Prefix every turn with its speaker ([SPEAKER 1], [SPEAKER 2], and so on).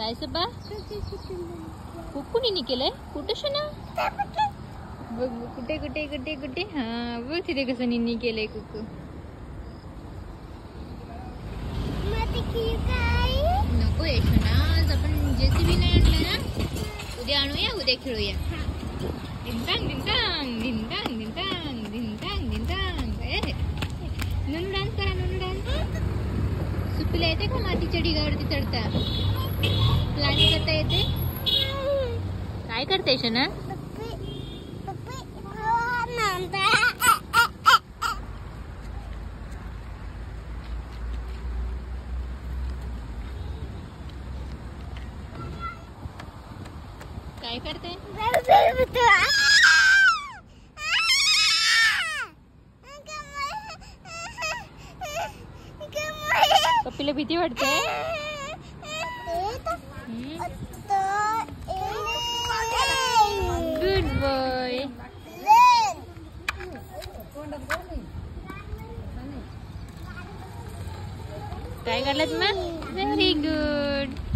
[SPEAKER 1] काय सबा कुकू निनी केलंय कुठे शना बघ कुठे कुठे कुठे कुठे हा बघ तिथे कसं निनी केलंय कुकू नको यशना आज आपण जेसीबी नाही आणलं ना उद्या आणूया उद्या खेळूया धिंतांग धिंतांग धिंतांग धिंतांग धिंतांग धिंतांग ननू डान्स करा ननू डान्स सुप्पीला येते का मातीच्या ढिगावरती चढता प्लॅनिंग करता येते काय करते शना काय करते पप्पीला भीती वाटते गुड बॉय काय करलात मग व्हेरी गुड